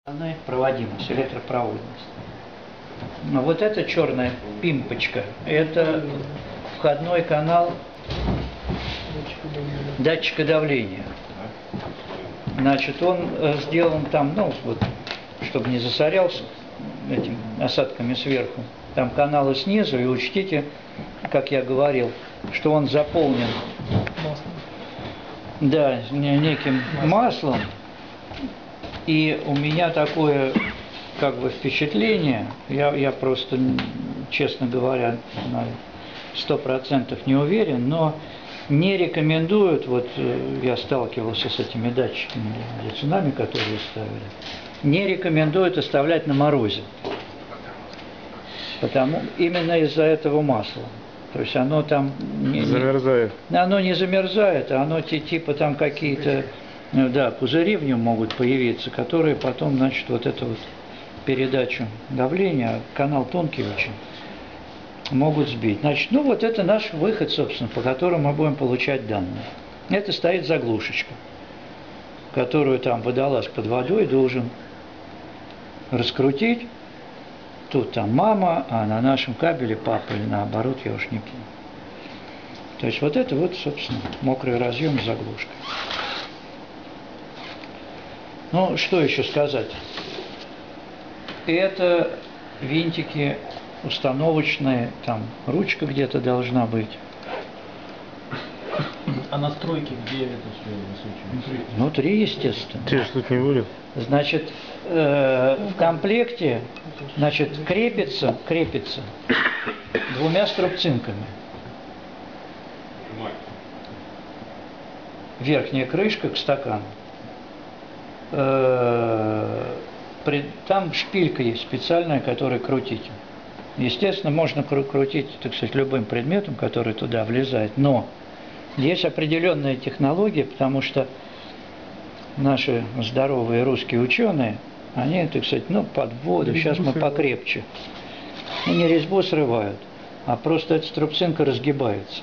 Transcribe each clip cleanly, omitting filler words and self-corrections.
Проводимость, электропроводность. Но вот эта черная пимпочка, это входной канал датчика давления. Значит, он сделан там, ну вот, чтобы не засорялся этими осадками сверху. Там каналы снизу, и учтите, как я говорил, что он заполнен неким маслом. И у меня такое как бы впечатление, я просто, честно говоря, на 100% не уверен, но не рекомендуют, вот я сталкивался с этими датчиками для цунами, которые ставили, не рекомендуют оставлять на морозе. Именно из-за этого масла. То есть оно там замерзает. Оно не замерзает, а оно типа там какие-то пузыри в нем могут появиться, которые потом, значит, вот эту вот передачу давления, канал тонкий очень, могут сбить. Значит, ну вот это наш выход, собственно, по которому мы будем получать данные. Это стоит заглушечка, которую там водолаз под водой должен раскрутить. Тут там мама, а на нашем кабеле папа, или наоборот, я уж не помню. То есть вот это вот, собственно, мокрый разъем с заглушкой. Ну, что еще сказать? Это винтики установочные, там ручка где-то должна быть. А настройки где это все высвечивается? Внутри, естественно. Ты ж тут не были? Значит, в комплекте, значит, крепится двумя струбцинками. Верхняя крышка к стакану. Там шпилька есть специальная, которую крутить. Естественно, можно крутить, так сказать, любым предметом, который туда влезает, но есть определенная технология, потому что наши здоровые русские ученые, они, так сказать, под воду, сейчас мы покрепче. И не резьбу срывают, а просто эта струбцинка разгибается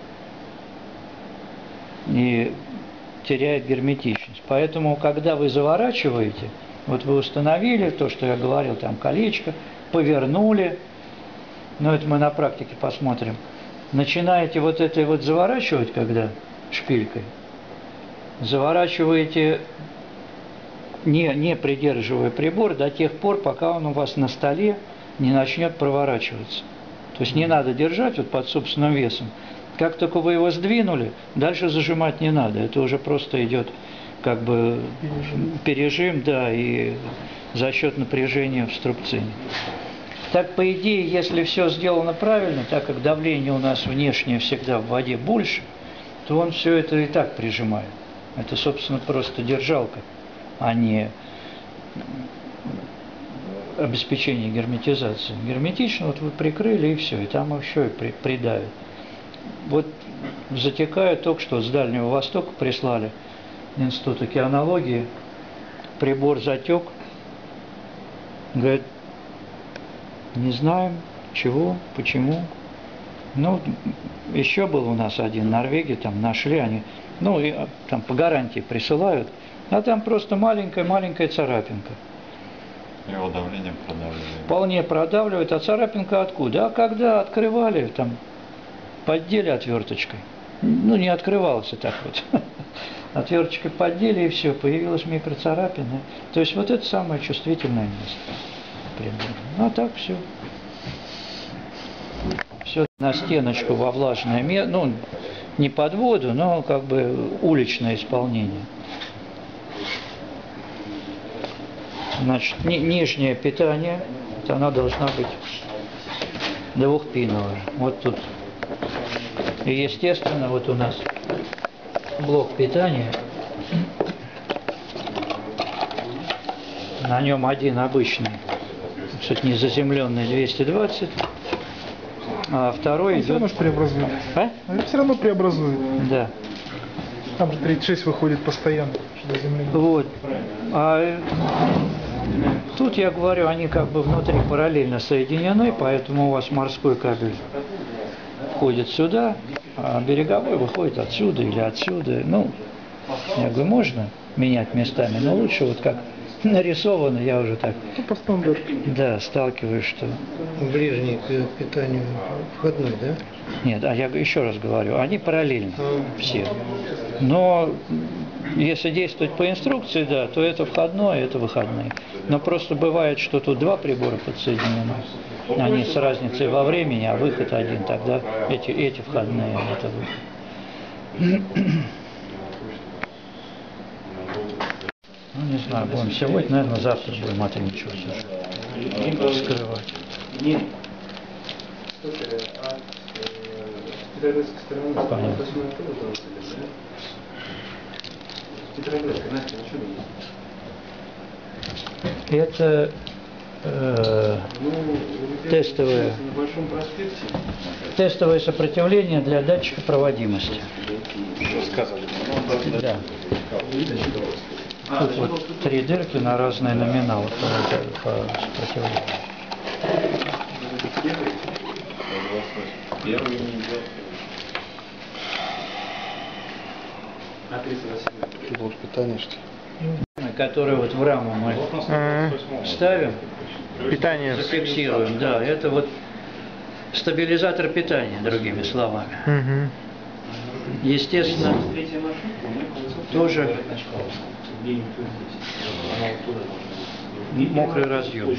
и теряет герметичность. Поэтому, когда вы заворачиваете, вот вы установили то, что я говорил, там колечко, повернули, но это мы на практике посмотрим. Начинаете вот это вот заворачивать, когда шпилькой, заворачиваете, не придерживая прибор, до тех пор, пока он у вас на столе не начнет проворачиваться. То есть не надо держать вот под собственным весом. Как только вы его сдвинули, дальше зажимать не надо. Это уже просто идет как бы пережим, да, и за счет напряжения в струбцине. Так, по идее, если все сделано правильно, так как давление у нас внешнее всегда в воде больше, то он все это и так прижимает. Это, собственно, просто держалка, а не обеспечение герметизации. Герметично вот вы прикрыли и все, и там еще и придавит. Вот затекаю, только что с Дальнего Востока прислали Институт океанологии, прибор затек, говорит, не знаем, чего, почему. Ну, еще был у нас один в Норвегии, там нашли они, и там по гарантии присылают, а там просто маленькая царапинка. Его давлением продавливает. Вполне продавливает, а царапинка откуда? А когда открывали, там, поддели отверточкой. Не открывался так вот. Отверточкой поддели, и все, появилась микроцарапина. То есть вот это самое чувствительное место. А так все. Все на стеночку во влажное место, не под воду, но как бы уличное исполнение. Значит, нижнее питание, она должна быть двухпиновая. Вот тут. И естественно, вот у нас блок питания. На нем один обычный, кстати, не заземленный 220, а второй идет... Все равно преобразует. А? Все равно преобразует. Да. Там же 36 выходит постоянно заземление. Вот. А тут, я говорю, они как бы внутри параллельно соединены, поэтому у вас морской кабель входит сюда, а береговой выходит отсюда или отсюда. Я говорю, можно менять местами, но лучше вот как нарисовано, я уже так, Ну, по стандарту. да, сталкиваюсь, что... Ближний к питанию входной, да? Нет, а я еще раз говорю, они параллельны все. Но если действовать по инструкции, да, то это входной, это выходные. Но просто бывает, что тут два прибора подсоединены. Они с разницей во времени, а выход один, тогда эти входные, это выход. Ну, не знаю, будем сегодня, наверное, завтра будем отринчивать уже. Скрывать. Понятно. Это тестовое сопротивление для датчика проводимости. Да. Тут вот 3 дырки на разные номиналы по сопротивлению. Блок питания, что ли? Которые вот в раму мы ставим, Питание. зафиксируем. Да, это вот стабилизатор питания, другими словами. Естественно, тоже мокрый разъем,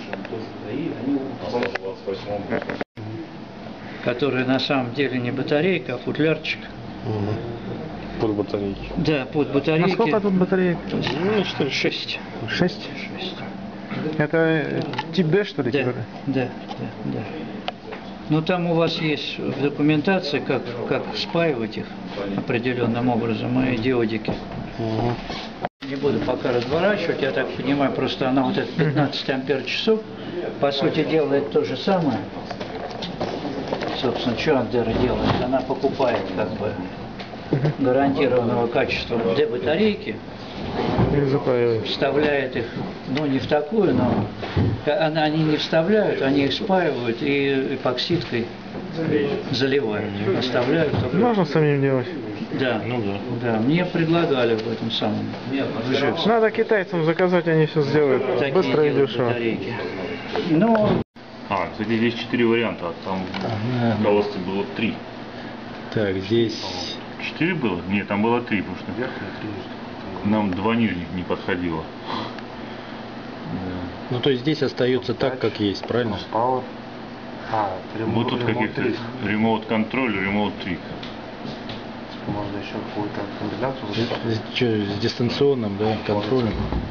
который на самом деле не батарейка, а футлярчик. Под батарейки. Да, под батарейки. А сколько тут батареек? Ну, что ли, 6. 6? Это тип D, что ли? Да, типа? да. Ну там у вас есть в документации, как спаивать их определенным образом, и диодики. Не буду пока разворачивать, я так понимаю, просто она вот это 15 ампер-часов, по сути дела, это то же самое. Собственно, что Андера делает? Она покупает как бы гарантированного качества D-батарейки, И запаиваешь. вставляет их, ну не в такую, но они не вставляют, они их спаивают и эпоксидкой заливают, оставляют. только- Можно самим делать? Да, да, мне предлагали в этом самом в Ижевске Надо китайцам заказать, они все сделают. такие Быстро и делают дешево. батарейки. Ну, Кстати, здесь 4 варианта, а там в колоске было 3. Так, здесь... 4 было? Нет, там было 3, потому что нам 2 нижних не подходило. Ну, то есть здесь остается так, как есть, правильно? Вот тут каких-то ремоут контроль, ремоут трик. Можно еще какую-то комбинацию. С дистанционным, да, контролем.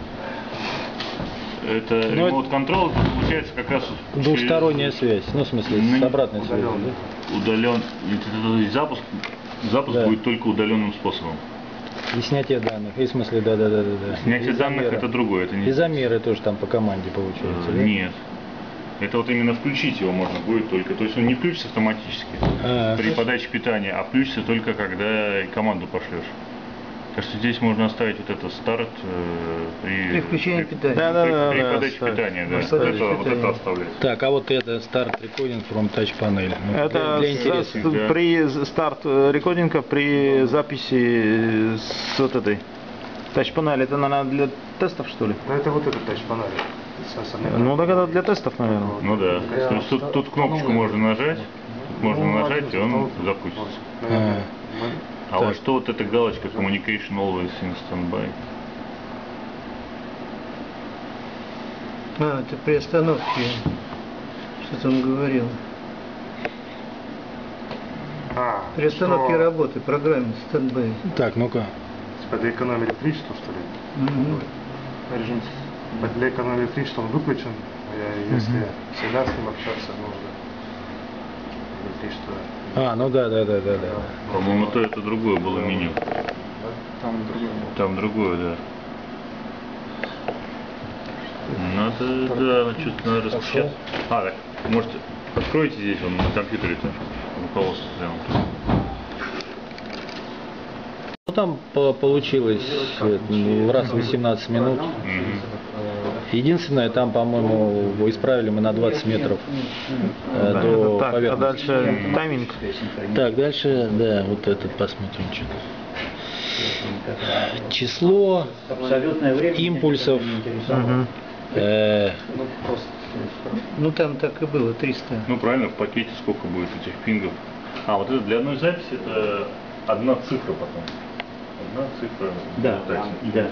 Это Ну, ремоут контроль, получается как раз Двухсторонняя связь, ну, в смысле, с обратной связью, да? удален. Запуск Да. будет только удаленным способом. И снятие данных, и в смысле, да. Снятие И данных замеры. это другое, это не. И замеры тоже там по команде получается, да? Нет. Это вот именно включить его можно будет только. То есть он не включится автоматически при подаче питания, а включится только когда команду пошлешь. Так что здесь можно оставить вот это старт При включении питания. при подаче питания, да. Вот это оставлять. Так, а вот это старт recording from touch panel. Ну, Это для интереса. да. при старт рекординга, при записи с вот этой тач-панели, это, наверное, для тестов, что ли? Это вот этот тач-панель. Ну, так это для тестов, наверное. Ну да. То есть тут кнопочку можно нажать, и он запустится. А вот что вот эта галочка Communication Always in Standby? Это при остановке. Что-то он говорил. При остановке работы программы стендбай. Так, ну-ка. Для экономии электричества, что ли? Режим для экономии электричества он выключен. Если всегда с ним общаться нужно. Электричество. Ну да. По-моему, то это другое было меню. Там другое, да. Надо, да, что-то надо распечатать. Так, может, откройте здесь, он на компьютере-то, руководство прямо. Ну там получилось раз в 18 минут. Единственное, там, по-моему, исправили мы на 20 метров до Так, а поверхности. дальше тайминг. Так, дальше, да, вот этот посмотрим что-то. число Абсолютное время импульсов. Ну там так и было, 300. Ну правильно, в пакете сколько будет этих пингов. А, вот это для одной записи это одна цифра потом. Одна цифра. Да, да.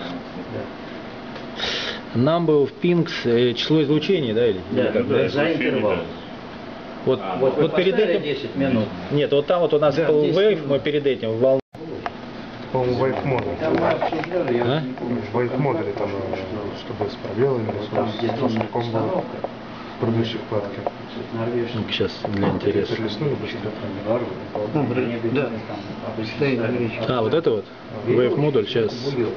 Number of pings, число излучений, да, или Да, как, да, да? за интервал. Вот, Вот перед поставили этим. 10 минут. Нет, вот там вот у нас Да, был 10 wave, минут. мы перед этим волну. По-моему, вейв модуль. А? В вейв модуле там, чтобы с пробелами, с каком было в предыдущей вкладке. Сейчас для интереса. Перелистнули быстро. Да. Стоит горячий. А, вот это вот? Wave модуль, сейчас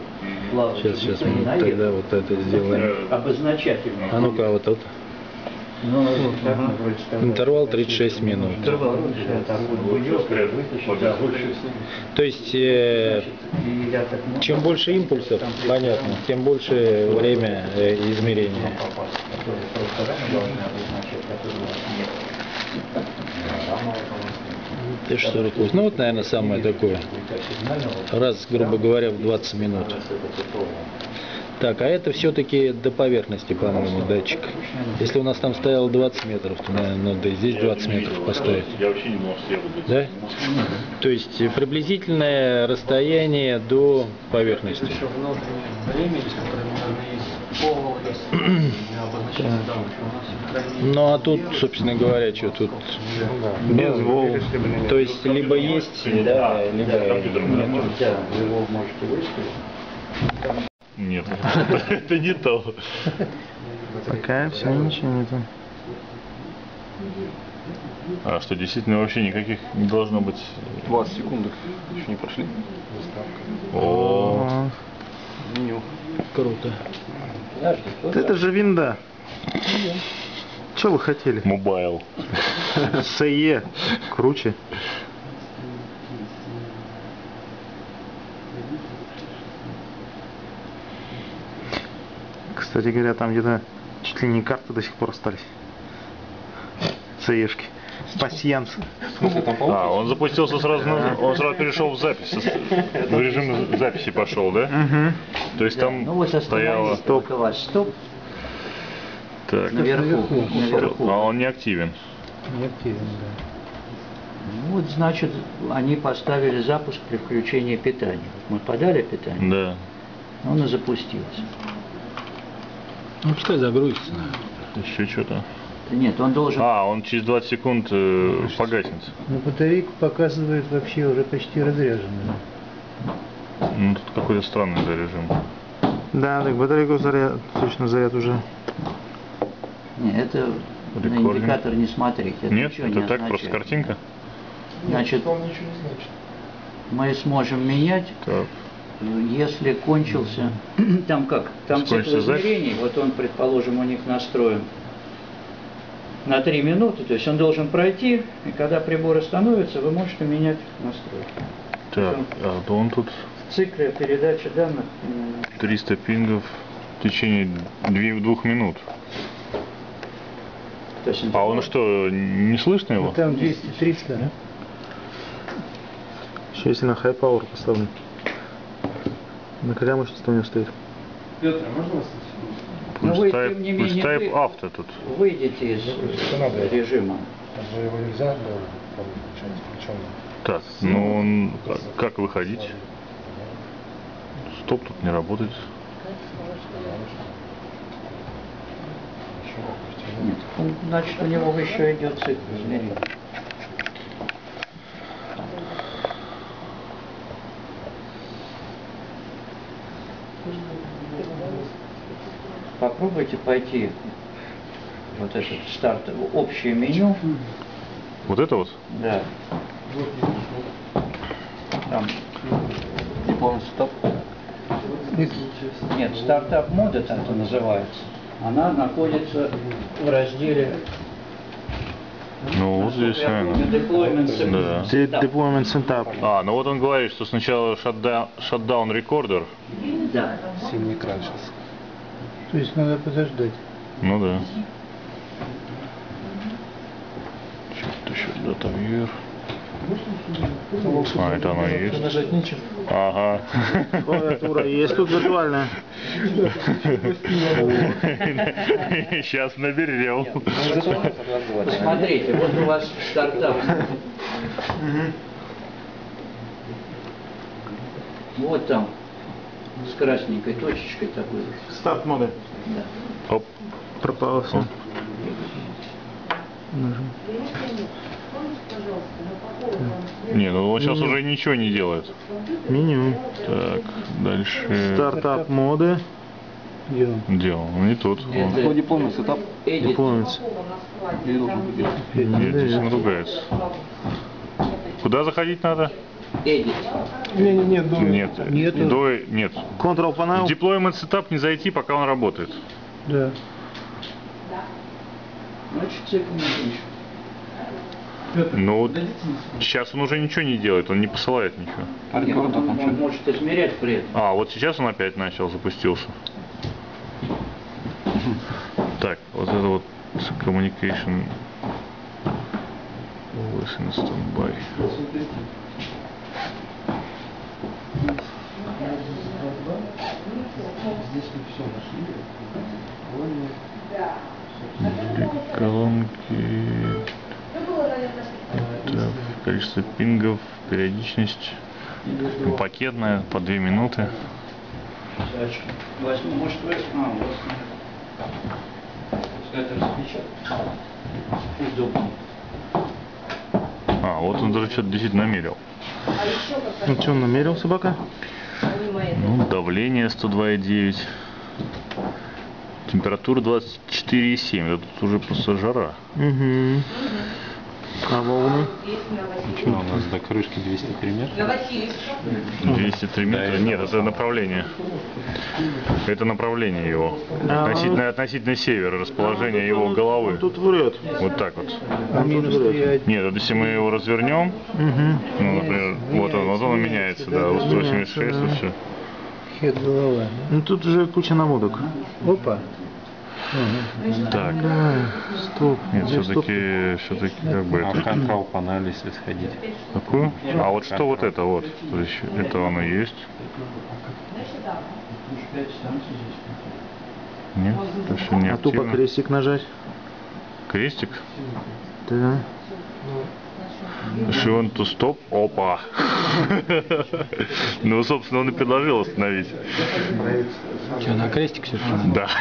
мы тогда вот это сделаем. Обозначательно. А ну-ка, вот тут. Ну, так мы вроде сказали. Интервал 36 минут. Интервал, так вот будет, вытащить, да, больше. То есть, И я так, ну, чем больше импульсов, понятно, тем больше время измерения. которые просто рано должны обозначать, которые у вас нет. Ты что, рукой? Ну вот, наверное, самое такое. Раз, грубо говоря, в 20 минут. Так, а это все-таки до поверхности, по-моему, датчик. Если у нас там стояло 20 метров, то, наверное, надо и здесь 20 метров поставить. Я вообще не думал, что я буду. Да? То есть приблизительное расстояние до поверхности. Еще внутреннее время, которое надо использовать, обозначать данные. У нас сохранение. Ну а тут, собственно говоря, что тут? Без волн. То есть либо есть, да, либо нет. Да, вы его можете выставить. Нет, это не то. Пока все, ничего нету. А что, действительно вообще никаких не должно быть? 20 секунд еще не прошли. О, Меню. Круто. Это же винда. Что вы хотели? мобайл. СЕ. Круче. Кстати говоря, там где-то чуть ли не карты до сих пор остались. СЕшки. Пасьянс. В смысле, там А, он запустился сразу, он сразу перешел в запись, в режим записи пошел, да? То есть там Ну вот стояло, остановись, стоп, так, наверху. а он не активен. Не активен, да. Ну, вот значит, они поставили запуск при включении питания. Мы подали питание, Да. он и запустился. Ну пускай загрузится. Еще что-то. Нет, он должен... А, он через 20 секунд погаснется. Но батарейку показывает вообще уже почти разряженную. Ну, тут какой-то странный да, режим. Да, так батарейку заряд, точно заряд уже. Нет, это на Рекординг. индикатор не смотреть. Это Нет, ничего это не так, просто означает. картинка. Значит, Он ничего не значит. мы сможем менять, Так. если кончился... Там как? Там цикл Кончился запись? измерений, вот он, предположим, у них настроен на 3 минуты, то есть он должен пройти, и когда прибор остановится, вы можете менять настройки. Так, а то он тут В цикле передачи данных 300 пингов в течение 2 минут. то есть, А он что, не слышно его? Ну, там 200-300, да? Еще если на high power поставлен. На какая мощность у него стоит? Петр, а можно вас? Ну, Пульс вы, type, тем не пульс менее, type вы- авто тут. выйдете из режима. Там же его нельзя было там что-нибудь включенное. Так, ну он как выходить? Стоп, тут не работает. Нет, значит, у него еще идет цикл измерений. Попробуйте пойти вот этот старт, общее меню. Вот это вот? Да. Там. Не помню, стоп. Нет, стартап мода там это называется. Она находится в разделе Ну вот здесь, наверное. Deployment Да. Deployment setup. А, ну вот он говорит, что сначала shutdown recorder. Да. Синий экран сейчас. То есть надо подождать. Ну да. Что-то еще data viewer. А, это оно и есть. Нажать нечего. Ага. Клавиатура есть тут виртуальная. Сейчас наберем. Посмотрите, вот у вас стартап. Вот там, с красненькой точечкой такой. Старт моды. Да. Оп. Пропало все. Не, ну он сейчас уже ничего не делает. Меню. Так, дальше. Стартап моды. Делал. Не тут. Он. Какой дипломный сетап? Дипломец. Или должен быть? Нет, здесь он ругается. Куда заходить надо? Edit. Нет. Нет. Control В Panel. Deployment Setup не зайти, пока он работает. Да. Значит, цикл не еще. Ну вот сейчас он уже ничего не делает, он не посылает ничего. А рекорд там Он что? может измерять при этом. А, вот сейчас он опять начал, запустился. Так, вот это вот communication always in standby. Колонки. Это количество пингов, периодичность. Пакетная по 2 минуты. Возьму, может, возьму. Это распечатать. Удобно. А, вот он даже что-то действительно намерил. Ну что, он намерил собака? Ну, давление 102,9. Температура 24,7. Это тут уже просто жара. Угу. А волны? Что у нас до крышки 203 метра? 203 метра? Нет, это направление. Это направление его. Относительно севера, расположение его головы. Тут врет. Вот так вот. А минус 3. Нет, вот если мы его развернем, ну, например, вот он меняется, да, 186, вот все. Хед голова. Ну тут уже куча наводок. Опа. Так, Да, стоп. нет, Где стоп? все-таки как бы это... Control панель, если сходить. Какую? А вот что вот это вот? То есть это оно есть? Нет, это все не А тупо активно. крестик нажать. Крестик? Да. Shift to stop. Опа. Ну, собственно, он и предложил остановить. Что, на крестик все что? Да.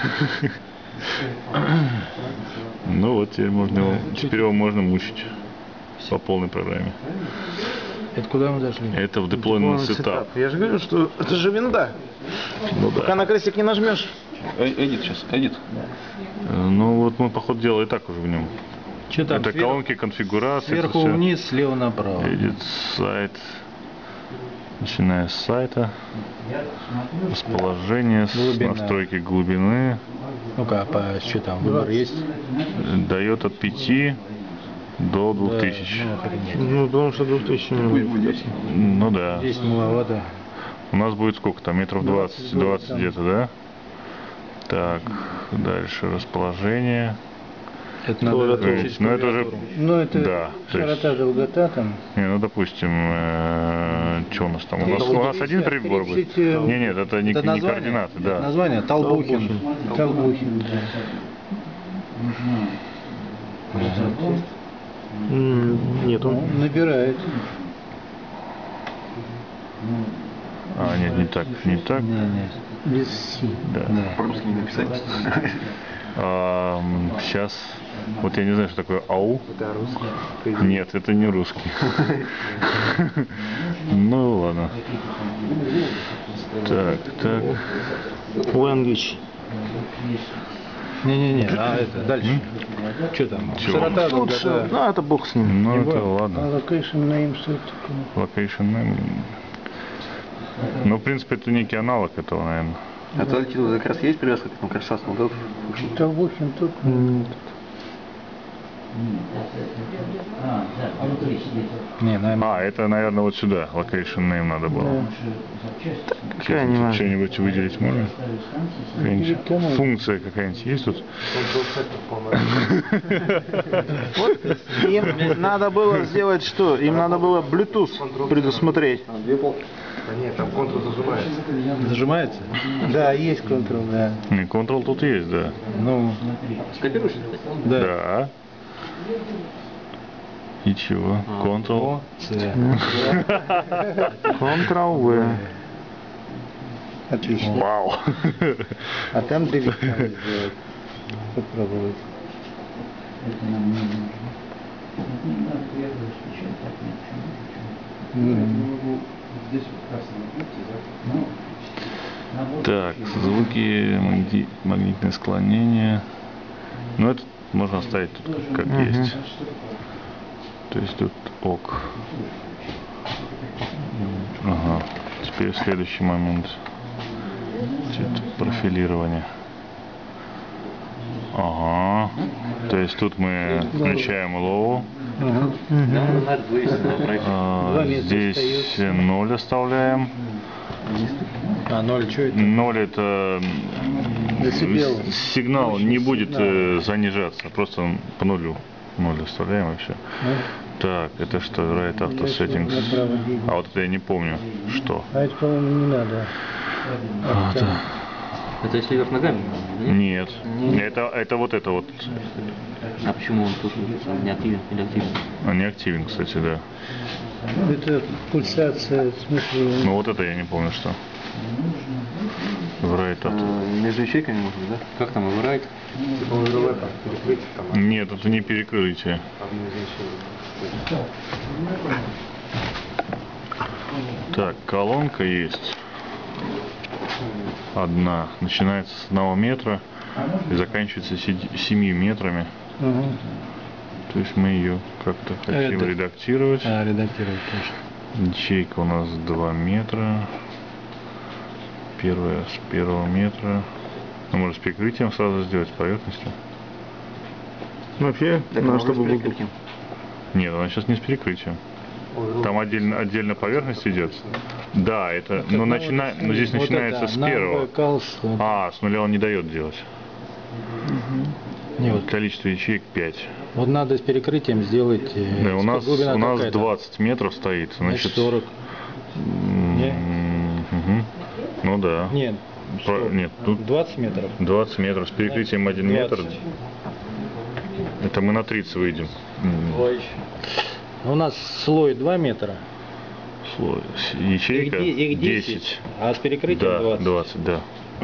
Ну вот теперь его можно мучить по полной программе. Это куда мы зашли? Это в Deployment Setup. Сетап. Я же говорю, что это же винда. Ну Пока да. на крестик не нажмешь. Эдит сейчас, эдит. Ну вот мы, походу дела, и так уже в нем. Что там? Это колонки конфигурации. Сверху это всё. вниз, слева направо. Edit сайт. Начиная с сайта. Расположение, Глубина. настройки глубины. Ну-ка, по что там, выбор есть? Дает от 5 до 2000. Ну, охренеть. Ну, потому что 2000 не будет. Ну да. Здесь маловато. У нас будет сколько там? Метров 20 где-то, да? Так, дальше расположение. Это надо включить Ну это уже... Ну, это Да, то есть- широта, долгота там. Не, ну допустим, что у нас там? У нас один прибор будет? Нет, это не название? координаты, Это да. название Толбухин. Толбухин, да. Нету. Он набирает. А, нет, не так. Не. Без си. Да. По-русски не написать. Сейчас, вот я не знаю, что такое АУ. Это русский. Нет, это не русский. Ну ладно. Так. Language. Не, а это дальше. Что там? Чего? Широта, Лучше. долгота. Ну, это бог с ним. Ну это ладно. Location name, Location name. Ну, в принципе, это некий аналог этого, наверное. А то как раз есть привязка, там как раз вот Толбухин тут. Не, наверное. А, это, наверное, вот сюда. Location name надо было. Какая не важно. Что-нибудь выделить можно? Какая-нибудь функция какая-нибудь есть тут? Вот им надо было сделать что? Им надо было Bluetooth предусмотреть. Да нет, там контур зажимается. Зажимается? Да, есть контрол, да. Не, Ctrl тут есть, да. Ну, Скопируешь? Да. И чего? Ctrl. Ctrl-V. Отлично. Вау. А там delete надо сделать. Попробовать. Так, звуки, магнитное склонение. Ну, это можно оставить тут как есть. То есть тут ок. Ага. Теперь следующий момент. Это профилирование. Ага. То есть тут мы включаем low. Здесь 0 оставляем. а 0 что это? 0 это сигнал не будет занижаться, просто он по нулю. 0 оставляем и все. Так, это что? Right Auto Settings. А вот это я не помню, что. А это, по-моему, не надо. Это если вверх ногами? Нет. Это вот это вот. А почему он тут не активен или активен? Он не активен, кстати, да. Это пульсация, в смысле... Ну вот это я не помню, что. В Right Auto. Между ячейками можно, да? Как там выбирать? Нет, это не перекрытие. Так, колонка есть. Одна. Начинается с 1 метра и заканчивается 7 метрами. То есть мы ее как-то хотим редактировать. Редактировать точно. Ячейка у нас 2 метра. Первая с 1 метра. Ну, можно с перекрытием сразу сделать, с поверхностью. Вообще, надо, чтобы был... Нет, она сейчас не с перекрытием. Там отдельно поверхность идет. Да, это, но здесь вот начинается это, с первого. Calls, А, с нуля он не дает делать. не, Вот количество ячеек 5. вот надо с перекрытием сделать. Да, у нас какая-то. 20 метров стоит. Значит 40. Не? Угу. Ну да. Нет. Нет, тут 20 метров. 20 метров с перекрытием 1 метр. 20. Это мы на 30 выйдем. У нас слой 2 метра. Слой. Ячейка Их 10. А с перекрытием Да, 20. 20, да.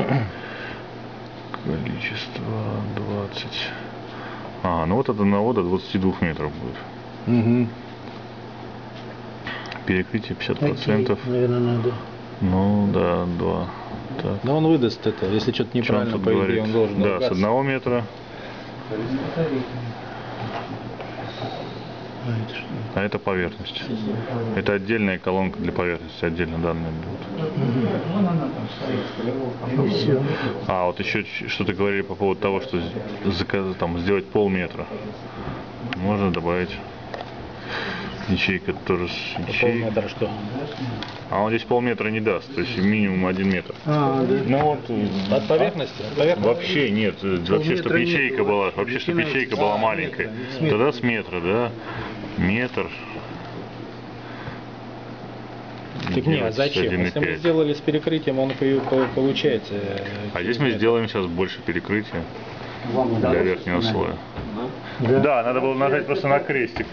Количество 20. А, ну вот это навода 22 метров будет. Угу. Перекрытие 50%. Наверное, надо. Ну да, 2. Так. Но он выдаст это, если что-то неправильно, Чем тут по идее, говорит? он должен Да, ругаться. с 1 метра. А это поверхность. Это отдельная колонка для поверхности, отдельно данные будут. А, вот еще что-то говорили по поводу того, что там сделать полметра. Можно добавить. Ячейка тоже с ячейкой. Полметра что? А он здесь полметра не даст, то есть минимум 1 метр. А, да. Ну вот. От поверхности? Вообще нет, вообще, чтобы ячейка была, вообще, чтобы ячейка была маленькая. Тогда с метра, да? Метр. Так не, а зачем? Если мы сделали с перекрытием, он получается. А здесь мы сделаем сейчас больше перекрытия для верхнего слоя. Да, надо было нажать просто на крестик.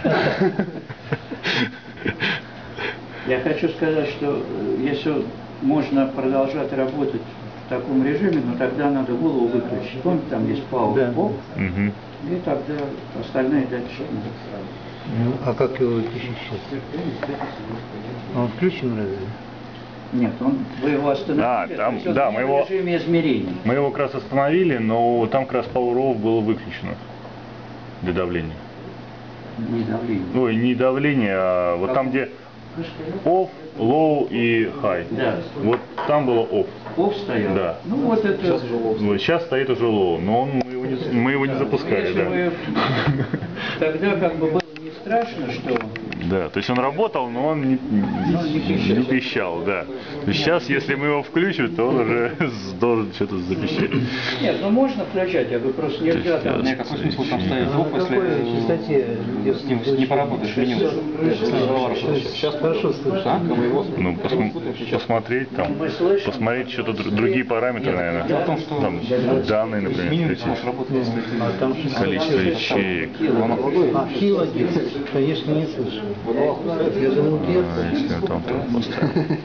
Я хочу сказать, что если можно продолжать работать в таком режиме, но тогда надо голову выключить. Помните, там есть power off, и тогда остальные датчики. А как его выключить сейчас? Он включен разве? Нет, вы его остановили, Да, там, то есть да, он мы в его- режиме измерений. Мы его как раз остановили, но там как раз Power Off было выключено для давления. Не давление. Ой, не давление, а вот там, где Off, Low и High. Да. Вот там было Off. Off стоял? Да. Ну вот это... Вот сейчас стоит уже Low, но мы его не запускали, Если да. вы... Тогда как бы было не страшно, что Да, то есть он работал, но он не пищал, да. Сейчас, если мы его включим, то он уже должен что-то запищать. Нет, ну можно включать, я говорю, просто нельзя там. Нет, какой смысл там ставить звук, Какой частоте, если не поработаешь меню? Сейчас хорошо слышно. Ну, посмотреть там, посмотреть что-то другие параметры, наверное. Там данные, например, включить. Количество ячеек. Килогерц, конечно, не слышу. Я думал, Если он там поставить.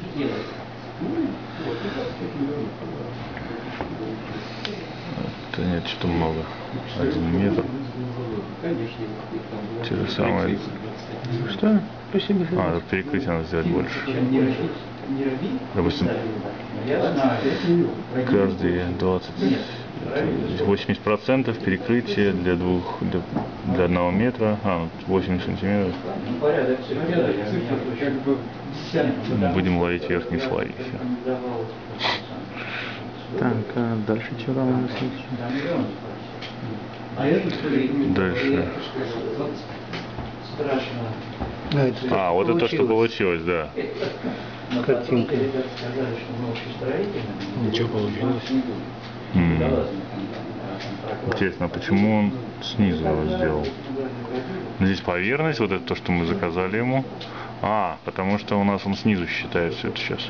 Это нет, что много. 1 метр. Те же самые. Что? Спасибо. А, тут перекрытие надо сделать больше. Допустим, каждые 80% перекрытие для 1 метра, 80 сантиметров. Будем ловить верхние слои. Все. Так, а дальше что там у нас есть? Дальше. А, вот это что получилось, да. Картинка. Ничего получилось. Интересно, а почему он снизу его сделал? Здесь поверхность, вот это то, что мы заказали ему. А, потому что у нас он снизу считает все это сейчас.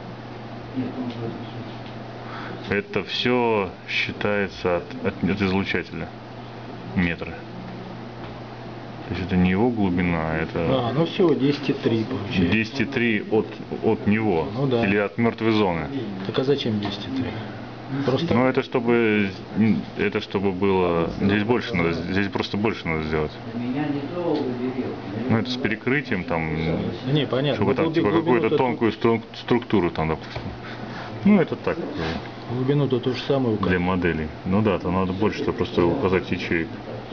Это все считается от излучателя. Метры. То есть это не его глубина, это... Ну всего 10,3 получается. 10,3 от него. Ну, да. Или от мертвой зоны. Так а зачем 10,3? Просто... Ну это чтобы было... Здесь просто больше надо сделать. Ну это с перекрытием там... Не, понятно. Чтобы там типа какую-то тонкую структуру там, допустим. Ну это так. Глубину-то то же самое Для моделей. Ну да, там надо больше просто указать ячеек.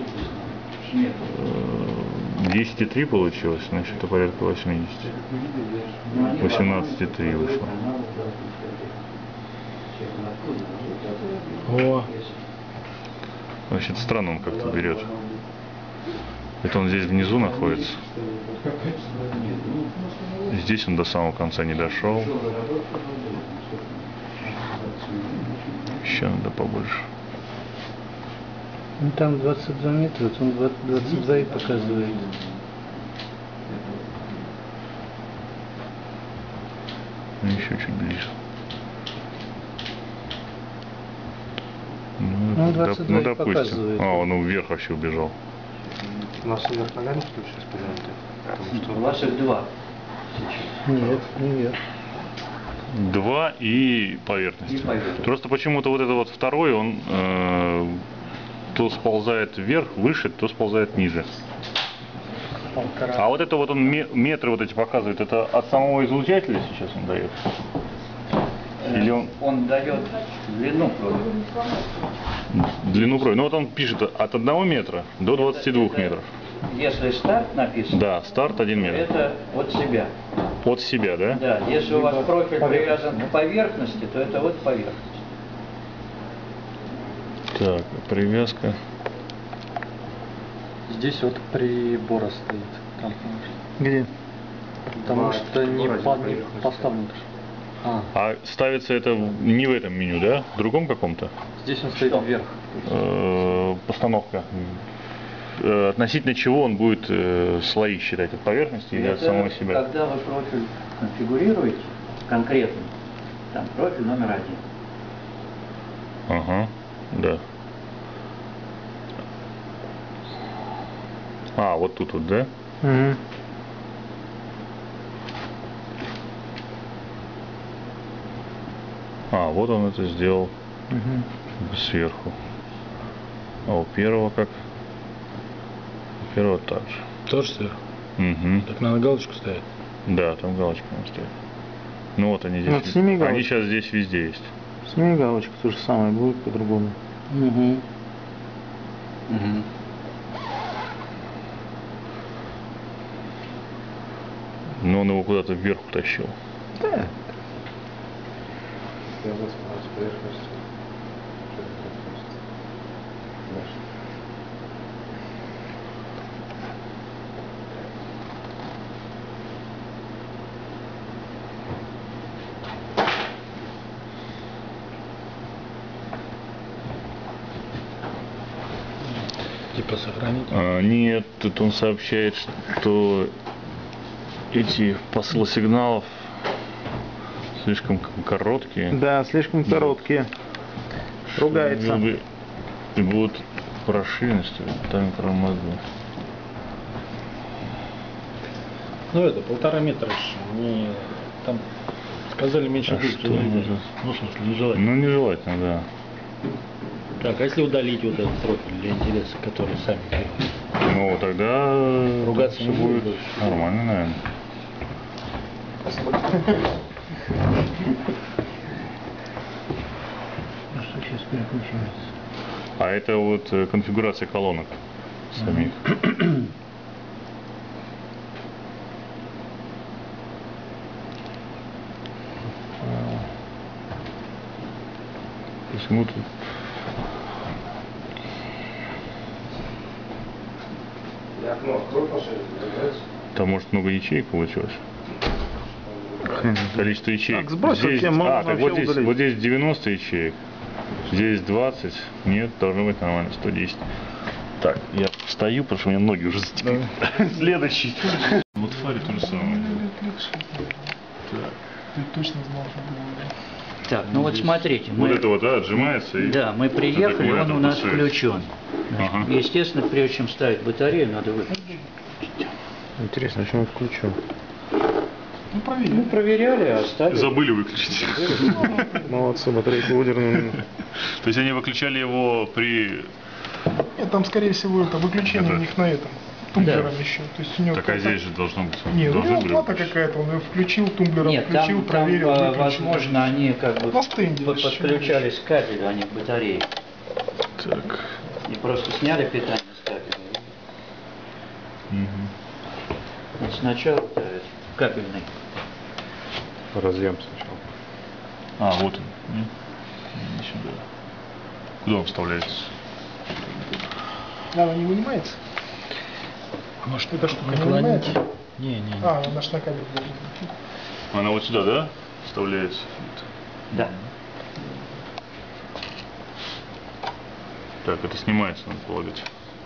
10,3 получилось, значит это порядка 80. 18,3 вышло. О, Значит, странно он как-то берет. Это он здесь внизу находится. Здесь он до самого конца не дошел. Еще надо побольше. Ну там 22 метра, вот он 22 и показывает. Ну, еще чуть ближе. Ну, 22 ну допустим. показывает. А, он вверх вообще убежал. У нас вверх ногами, что ли, сейчас поднимем? Потому что... У вас их 2. Нет, не вверх. 2 и поверхность. Просто почему-то вот это вот второй, он то сползает вверх, выше, то сползает ниже. А вот это вот он метры вот эти показывает, это от самого излучателя сейчас он дает? Или Он дает длину крови. Длину крови. Ну вот он пишет от 1 метра до 22 метров. Если старт написан, Да, старт 1 метр. это от себя. От себя, да? Да, если у вас профиль привязан к поверхности, то это вот поверхность. Так, привязка. Здесь вот прибора стоит. Там, Где? потому что не поставлен. А ставится это не в этом меню, да? В другом каком-то? Здесь он стоит вверх. Постановка. Относительно чего он будет слои считать? От поверхности или от самого себя? Когда вы профиль конфигурируете конкретно, там профиль номер 1. Ага, да. А, вот тут вот, да? Угу. А, вот он это сделал сверху. А у первого как? У первого так же. тоже сверху. Угу. Так надо галочку ставить. Да, там галочка надо ставить. Ну вот они здесь. Вот сними галочку. Они сейчас здесь везде есть. Сними галочку, то же самое будет по-другому. Угу. Но он его куда-то вверх утащил. Да. Типа сохранить? Нет, тут он сообщает, что эти посылы сигналов слишком короткие. Да, слишком короткие. Ругается. И будут проширены, что ли, там тормозы. Ну это 1,5 метра, не там сказали меньше двух. Что может? Ну, в смысле, нежелательно. Ну, нежелательно, да. Так, а если удалить вот этот профиль для интереса, который сами делают? Ну, тогда Ругаться все не будет будешь. нормально, наверное. Что сейчас переключается? А это вот конфигурация колонок самих. Почему тут? Там может много ячеек получилось. Количество ячеек. Так, сбросил здесь, тему, можно так вообще удалить. вот здесь 90 ячеек. Здесь 20. Нет, должно быть нормально, 110. Так, я встаю, потому что у меня ноги уже затекли. Следующий. Вот фаре то же самое. Ты точно знал, что было. Так, ну вот смотрите, Вот мы, это вот, да, отжимается и... да, мы приехали, он у нас включен. Значит, Ага. естественно, прежде чем ставить батарею, надо выключить. Интересно, почему он включен? Ну, проверь. Мы проверяли, а ставили. Забыли выключить. Молодцы, батарейку выдернули. То есть они выключали его при... Нет, там, скорее всего, это выключение Это- у них на этом. Тумблером еще. То есть у него Так, а здесь же должно быть... Нет, у должны него были плата выключить. какая-то, он ее включил, тумблером Нет, включил, там, проверил, выключил. возможно, они как бы На стенде подключались к кабелю, а не к батарее. Так. И просто сняли питание с кабеля. Мгм. Вот сначала кабельный. Разъем сначала. А, вот он. Нет? Не сюда. Куда он вставляется? Она не вынимается? Ну что, Эта штука не наклонить? вынимается? Не. А, она ж на кабель должна быть. Она вот сюда, да? Вставляется. Да. Так, это снимается, надо полагать.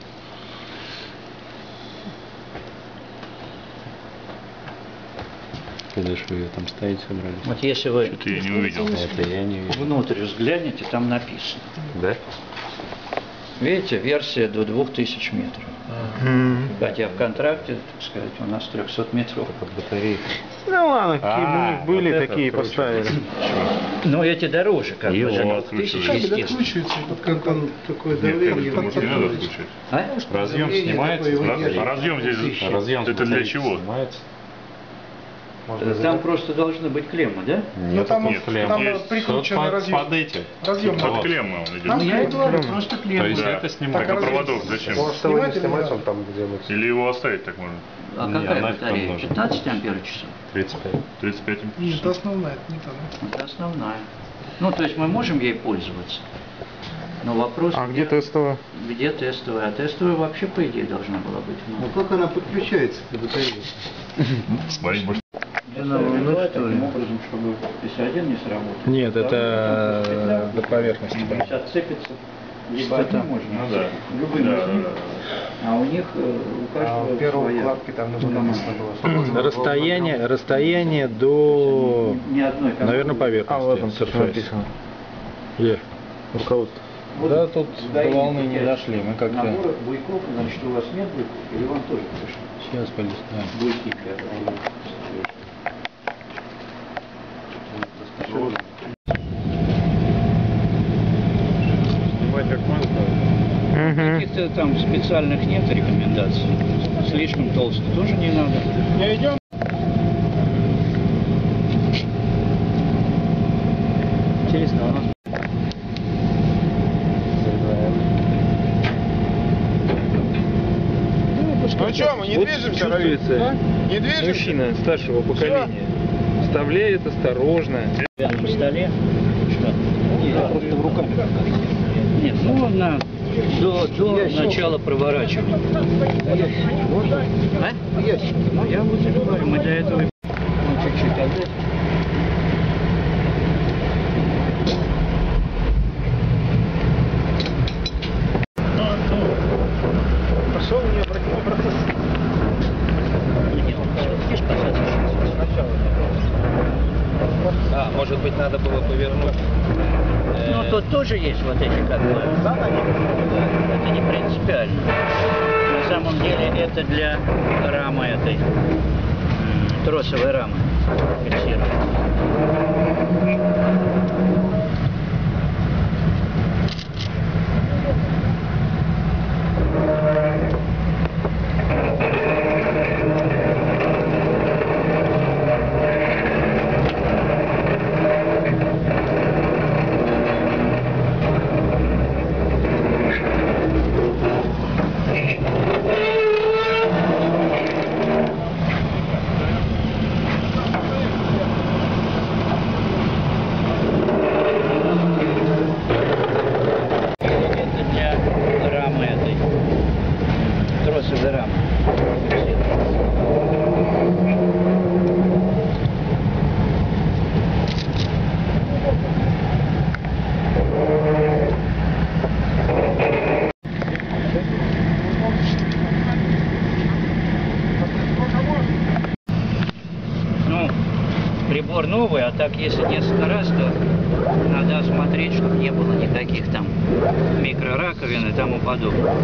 Когда же вы ее там ставить собрались? Вот если вы Что-то я не увидел. Это я не вижу. внутрь взглянете, там написано. Да? Видите, версия до 2000 метров. Хотя в контракте, так сказать, у нас 300 метров. Под батарейкой. Ну ладно, какие у них были, вот это такие круче. поставили. Но эти дороже, как бы, Его же, откручивают. тысячи, Кабель естественно. откручивается, и под контакт такое Нет, кабель может не надо отключать. А? Разъем снимается. А разъем здесь, Разъем это для батарейки чего? снимается. Там просто должны быть клеммы, да? Ну там, нет, там есть. прикрученный разъем. Под эти. Разъем. Под клеммой он идет. Там Ну я и говорю, клеммы. просто То клеммы. есть Да. это Так, снимается. а проводок зачем? Снимать или нет? там где мы. Или его оставить так можно? А Не, какая нафиг батарея? он нужен. 15 ампер-часов? 35. 35 Нет, это основная, это не та. да. Это основная. Ну, то есть мы можем ей пользоваться. Но вопрос, А где тестовая? где тестовая? А тестовая вообще, по идее, должна была быть. Ну, Как она подключается к батарее? Смотреть может. таким образом, чтобы если один не сработал. Нет, это до поверхности. То есть отцепится. Либо одна можно. Ну да. Любым Да, из них. да, А у них у каждого своя. там написано было. Расстояние до, Ни одной команды. наверное, поверхности. Surface. Где? Руководство. Вот Да, тут до даете волны не такие дошли. Мы как-то... наборы буйков, значит, у вас нет буйков, или вам тоже пришло? Сейчас полистаем. Буйки для Снимать как можно. Каких-то там специальных нет рекомендаций. Слишком толсто тоже не надо. Не идем? Интересно, у нас Ну что, мы не движемся, Равиль? Не движемся? Мужчина старшего поколения. Вставляет осторожно. на столе. Что? Нет, просто руками. Нет, ну до начала проворачивания. А? Ну я вот и говорю, мы для этого чуть-чуть отдать. повернуть. Ну, тут тоже есть вот эти как бы. Это не принципиально. На самом деле это для рамы этой, тросовой рамы фиксируется. Прибор новый, а так если несколько раз, то надо осмотреть, чтобы не было никаких там микрораковин и тому подобное.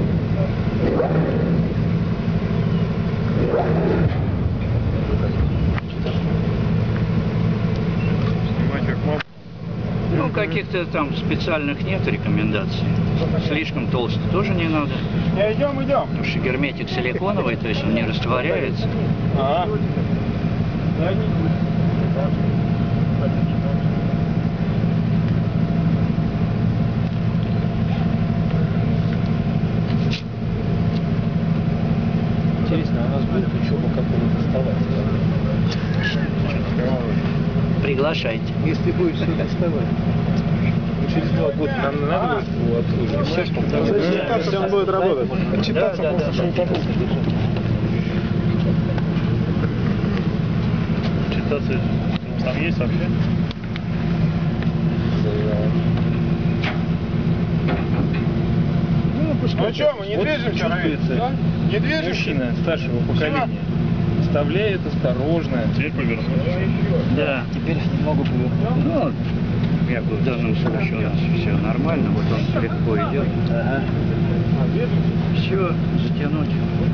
Ну, каких-то там специальных нет рекомендаций. Слишком толстый тоже не надо. Идем. Потому что герметик силиконовый, то есть он не растворяется. Интересно, а у нас будет учеба, как его доставать? Приглашайте. Если будет все доставать, через 2 года нам надо будет его обслуживать. Если он будет работать. Читаться просто, чтобы Читаться там есть вообще? Ну что, мы не движемся, чувствуется, не движемся? мужчина старшего поколения вставляет осторожно. Теперь повернуть. Да. Теперь немного повернуть. Ну, я бы в данном случае у нас все нормально, вот он легко идет. Ага. Все, затянуть.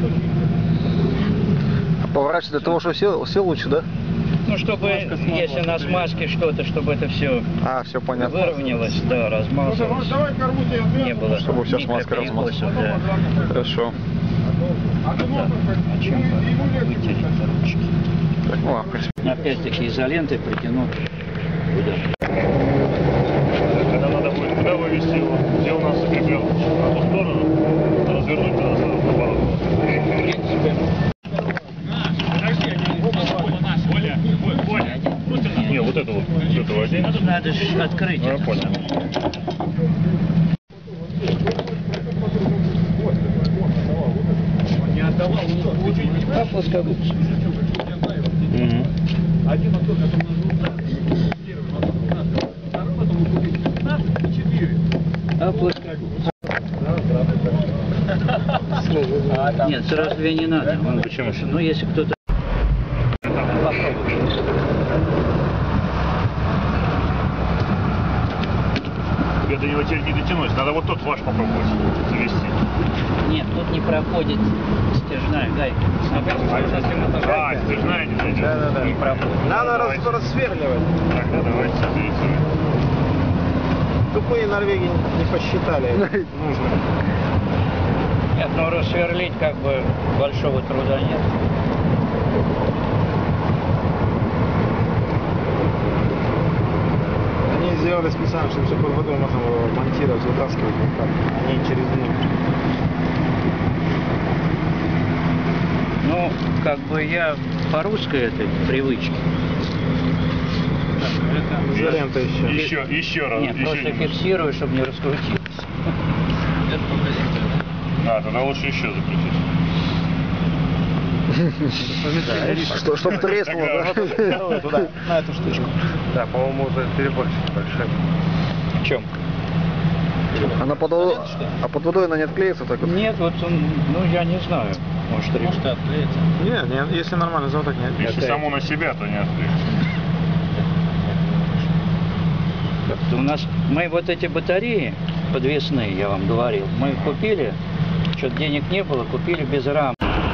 Поворачивать для того, чтобы все лучше, да? Ну, чтобы, если на смазке что-то, чтобы это все Все понятно. выровнялось, да, размазалось. Не было. Чтобы вся смазка размазалась. Да. Хорошо. Да. А чем вытереть ручки? Так, ну ладно, в принципе. Опять-таки изолентой притянуть куда? Когда надо будет куда вывести его, где у нас закреплен, на ту сторону, развернуть туда сразу наоборот. Не, вот это вот один. Надо же открыть. Ну, я понял. А плоскогубцы. А плоскогубцы. Нет, сразу две не надо. Почему? Ну, если кто-то... Я до него теперь не дотянусь. Надо вот тот ваш попробовать завести. Нет, тут не проходит стяжная гайка. Стяжная не зайдет. Да. Не проходит. Надо рассверливать. Тогда давайте зарисуем. Тупые Норвегии не посчитали. Нужно. Нет, ну рассверлить как бы большого труда нет. Они сделали специально, чтобы все под водой можно было монтировать, вытаскивать. Вот так. Они через них. Ну, как бы я по русской этой привычке. Изолента еще. Еще раз. Нет, просто фиксирую, чтобы не раскрутилось. Тогда лучше еще закрутить. Чтобы треснуло, да? Туда, на эту штучку. Да, по-моему, уже переборчик большой. В чем? Она под водой, под водой она не отклеится так вот? Нет, вот он, ну я не знаю. Может отклеится. Не, если нормально, зато так нет. Если само на себя, то не отклеится. как-то. У нас, мы вот эти батареи подвесные, я вам говорил, мы купили, что-то денег не было, купили без рам.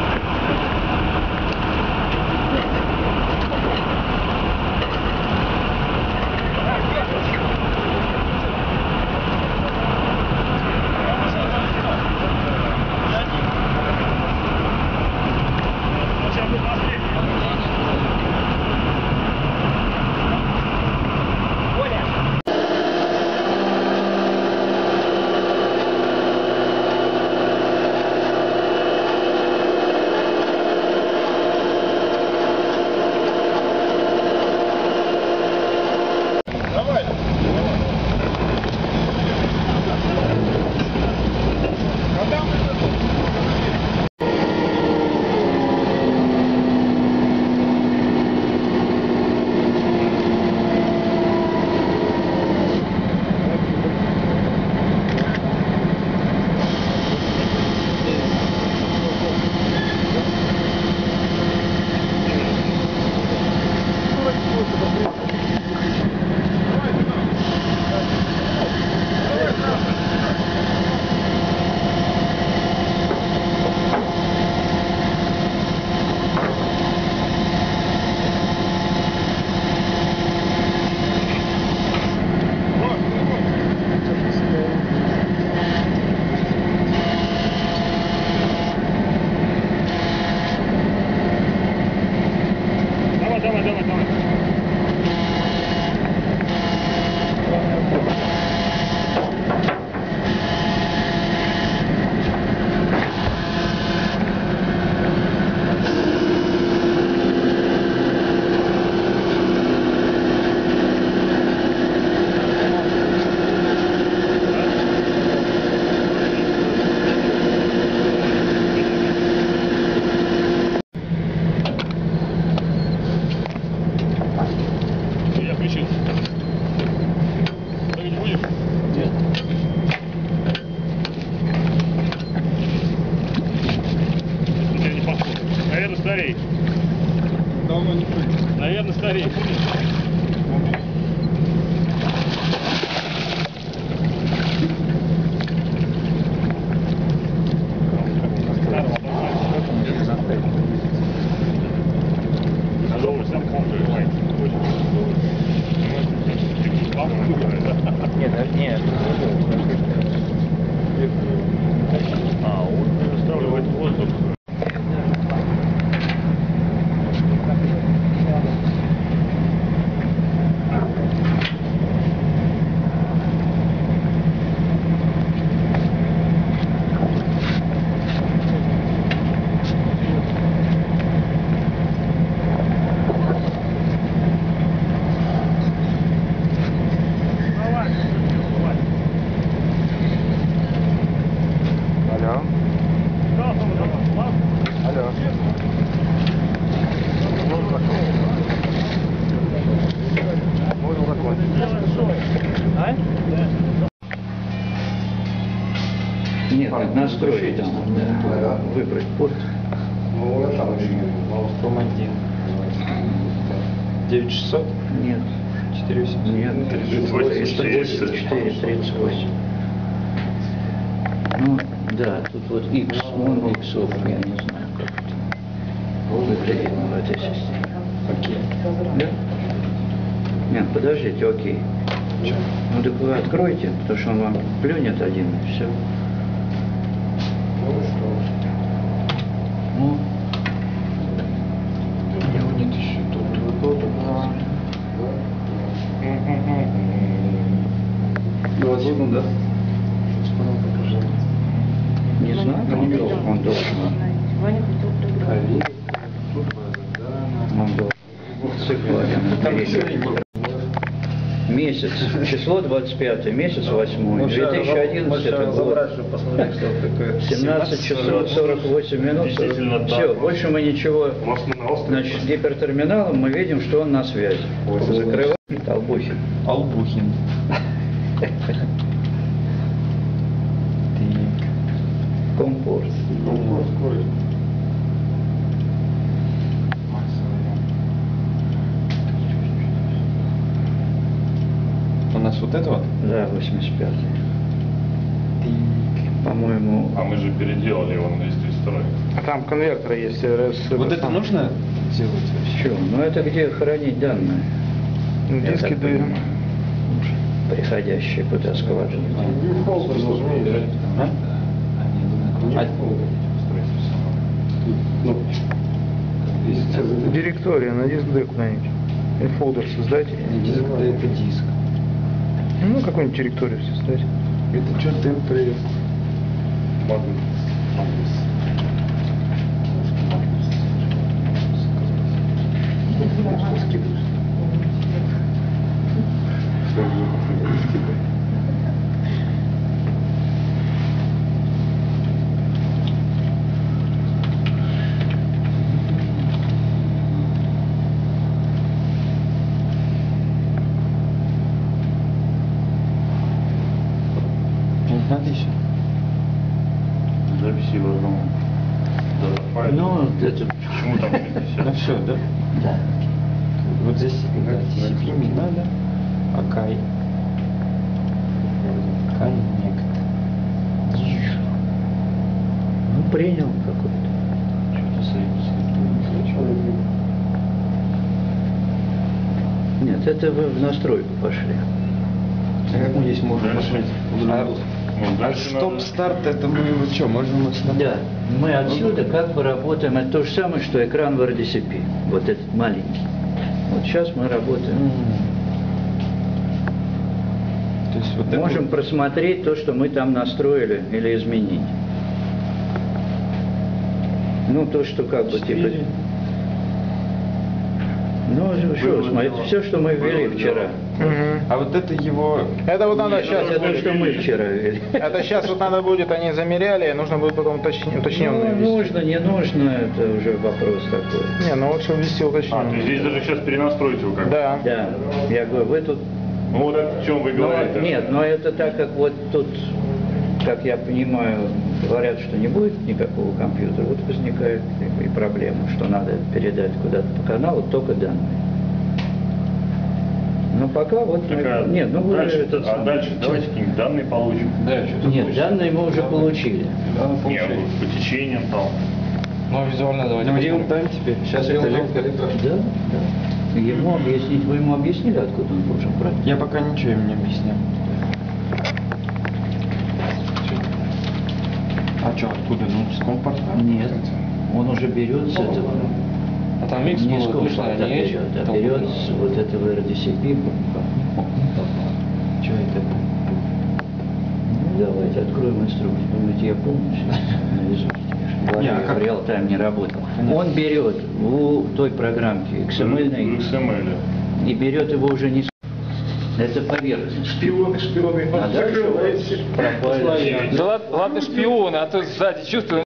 Наверное, старей. Давно не прыгал. Наверное, старей. Нет. А, он перестраивает воздух. Нет, настроить там, да, выбрать порт. 9600? Нет. 4800? Нет. 38. 38. Ну, да, тут вот X, он Xов, я не знаю, как это выглядит в этой системе. Окей. Да? Нет, подождите, окей. Ну так вы откройте, потому что он вам плюнет один, и все. Ну, У него нет еще тут. да. Не знаю, он должен. Он должен. Цикл. Месяц, число 25, месяц 8, 2011 год, 17 часов 48 минут, все, больше мы ничего, значит, гипертерминалом мы видим, что он на связи. Закрывает Албухин. Албухин. Компорт. У нас вот это вот? Да, 85-й. По-моему... А мы же переделали его на 202. А там конвертер есть. Вот это нужно делать вообще? Что? Ну это где хранить данные. Я Диски, так да. понимаю. Приходящие куда складывать. Фолдер зажми. А? Директория на диск D куда-нибудь. И фолдер создайте. Диск, да, это диск. Ну, какую-нибудь директорию создать. Это что ты при... Надо еще. Записи в одном. Ну, это... Почему там 50? Ну все, да? Да. Вот здесь TCP не надо. Акай. Коннект. Ну, принял какой-то. Нет, это вы в настройку пошли. А как мы здесь можем Дальше. нажать? Ну, А дальше стоп надо- старт, это мы его что, можем остановить? Да, мы отсюда как бы работаем, это то же самое, что экран в RDCP, вот этот маленький. Вот сейчас мы работаем. То есть вот это Можем вот- просмотреть то, что мы там настроили, или изменить. Ну, то, что как бы типа... Ну, что, смотрите, все, что мы ввели вчера. А вот это его... Это вот надо сейчас. Это то, что мы вчера ввели. Это сейчас вот надо будет, они замеряли, нужно будет потом уточненные Ну, ввести. нужно, не нужно, это уже вопрос такой. Не, ну лучше ввести А, то уточненные. есть здесь даже сейчас перенастроить его как? Да. Да, я говорю, вы тут... Ну вот это, о чем вы Ну, говорите. нет, но это так как вот тут, как я понимаю, говорят, что не будет никакого компьютера, вот возникает и проблема, что надо передать куда-то по каналу только данные. Но пока вот... Так, а нет, ну вы дальше, этот а самый- дальше давайте какие-нибудь данные получим. Да, что-то Нет, данные мы уже получили. Не, по течениям там. Ну, визуально давайте. Ну, реал-тайм теперь. Сейчас это легко. Да, да. Ему объяснить, вы ему объяснили, откуда он должен брать? Я пока ничего им не объяснял. А что, откуда? Ну, с компорта? Нет, он уже берет с этого. А там микс Не был, с компорта вышла, не берет, а берет с вот этого RDCP. Что это? Ну, давайте откроем инструкцию. Думаете, я помню сейчас наизусть? Не, а как? В реал-тайм не работал. Он берет у той программки XML В XML. и берет его уже не с... Это поверхность. Шпионы. А дальше пропали. Да ладно шпион, а то сзади чувствую,